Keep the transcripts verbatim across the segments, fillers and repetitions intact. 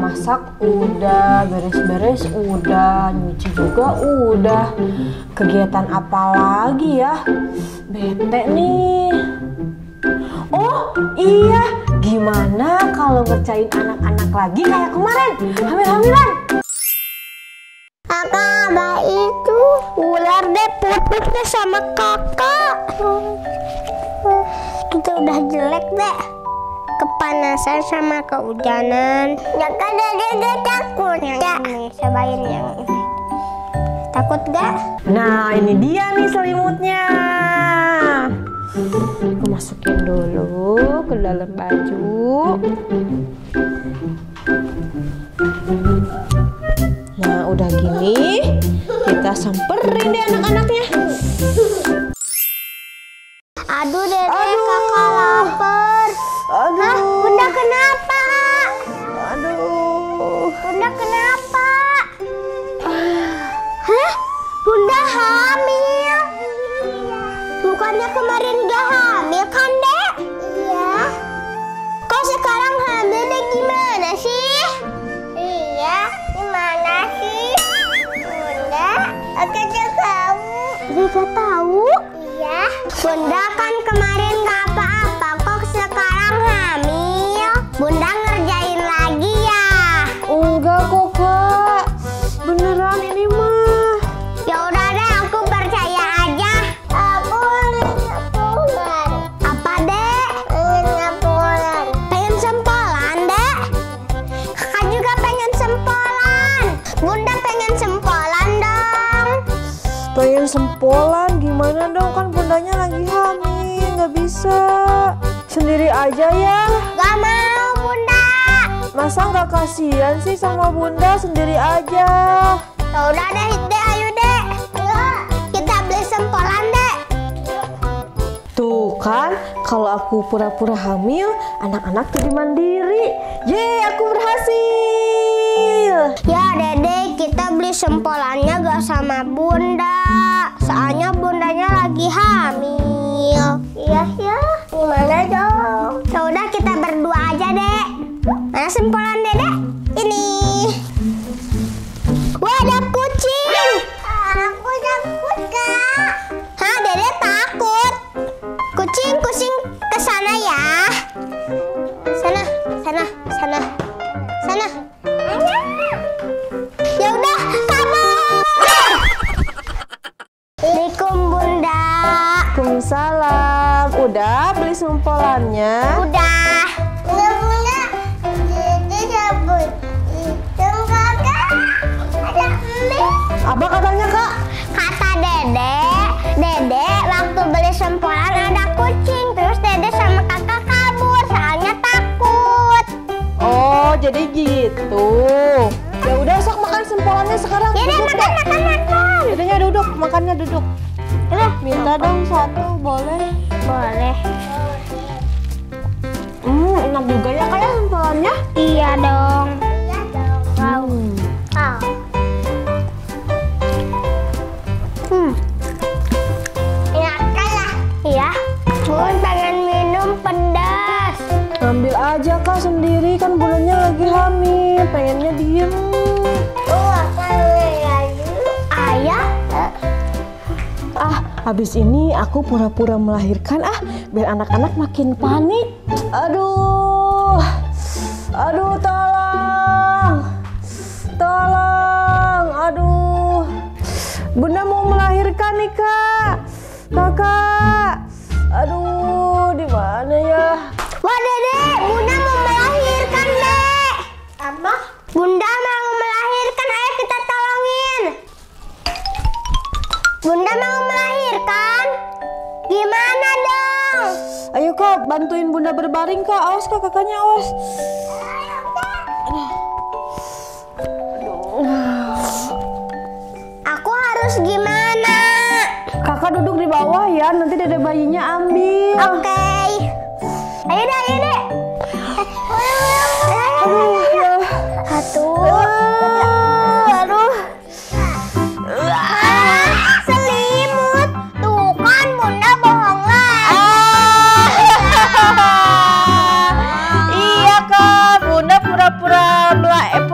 masak udah, beres-beres udah, nyuci juga udah. Kegiatan apa lagi ya? Bete nih. Oh iya, gimana kalau ngerjain anak-anak lagi kayak kemarin, hamil-hamilan? Kakak, Abah itu ular deh putihnya sama kakak. Kita udah jelek deh, kepanasan sama kehujanan. Ya kan Dede gak takut ya? Nih, cobain yang ini. Takut gak? Nah ini dia nih selimutnya. Aku masukin dulu ke dalam baju. Nah udah gini, kita samperin deh anak-anaknya. Aduh Dede, Aduh. Kakak lapar. Aduh. Hah, Bunda kenapa? Aduh. Bunda kenapa? Hah? Bunda hamil? Bukannya kemarin gak hamil kan, Dek? Iya. Kok sekarang hamil, Dek? Gimana sih? Iya, gimana sih? Bunda, aku gak tahu. Gak tahu? Iya. Bunda kan kemarin gak apa-apa, kok sekarang hamil? Bunda ngerjain lagi ya? Enggak kok Kak, beneran ini mah. Ya udah deh, aku percaya aja. Aku pengen pulang. Apa Dek? Pengen pulang. Pengen sempolan Dek? Kakak juga pengen sempolan. Bunda pengen sempolan dong. Pengen sempolan gimana dong, kan bundanya lagi hamil, nggak bisa. Sendiri aja ya. Gak mau Bunda. Masa nggak kasihan sih sama bunda, sendiri aja. Ya udah deh, Dek, ayo Dek. Kita beli sempolan Dek. Tuh kan, kalau aku pura-pura hamil, anak-anak jadi mandiri. Yeay, aku berhasil. Ya Dede, kita beli sempolannya gak sama Bunda. Soalnya bundanya lagi hamil. Iya ya, gimana dong? Ya udah kita berdua aja Dek. Mana sempolan Dede? Ini. Wah, ada kucing. Aku takut Kak. Hah, Dede takut? Kucing, kucing ke sana ya. Sana, sana, sana, sana. Ya udah, kamu. Assalamualaikum Bunda. Waalaikumsalam. Udah beli sempolannya? Udah. Bunda, Bunda. Jadi cabut. Itu kakak. Ada mie. Apa katanya Kak? Kata Dede, Dede waktu beli sempolan ada kucing. Terus Dede sama kakak kabur soalnya takut. Oh jadi gitu. Ya udah sok makan sempolannya sekarang. Dede Duduk, makan, Dek. makan, makan. Dedenya duduk, makannya duduk. Udah. Minta dong satu, boleh? Boleh. Hmm, enak juga ya kayak sempolannya. Iya dong. Iya dong. Wow. Hmm. Oh. Hmm. Enak kalah. Iya. Bun pengen minum pedas. Ambil aja Kak sendiri, kan bulannya lagi hamil, pengennya diem. Oh, lagi. Ayah. Ah, habis ini aku pura-pura melahirkan ah, biar anak-anak makin panik. Aduh, aduh tolong, tolong, aduh. Bunda mau melahirkan nih Kak, kakak. Aduh, di mana ya? Wah Dede, Bunda mau melahirkan Dek. Apa? Bunda mau melahirkan, ayo kita tolongin. Bunda mau melahirkan? Gimana dong? Ayo Kak, bantuin Bunda berbaring Kak. Awas Kak, kakaknya awas. Aku harus gimana? Kakak duduk di bawah ya, nanti dede bayinya ambil. Oke. Ayo deh, ayo deh. Aduh, ya. Satu. Aduh. Ah, selimut. Tuh kan Bunda bohong lagi. Iya Kak, Bunda pura-pura melahirkan.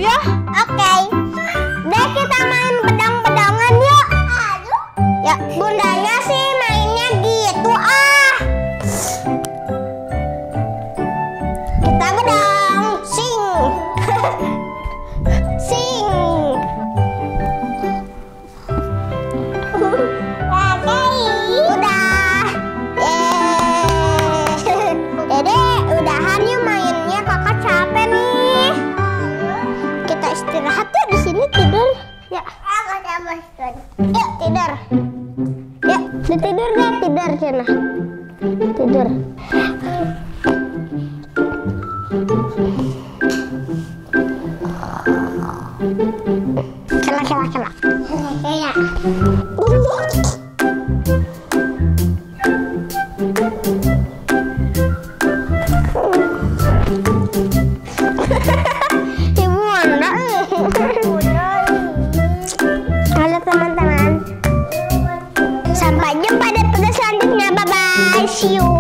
aja. Oke. Dek, kita main bedang-bedangan yuk. Ya, bundanya sih mainnya gitu ah. Kita bedang, sing. Sing. Udah. Yeay. Dede, udahan yuk mainnya, kakak capek nih. Kita istirahat yuk di sini tidur. Ya. Yuk tidur. Yuk, tidur deh, tidur sana. Tidur. Kela kela kela. Ya. Ibu Wanda. Halo teman-teman. Sampai jumpa di episode selanjutnya. Bye bye. See you.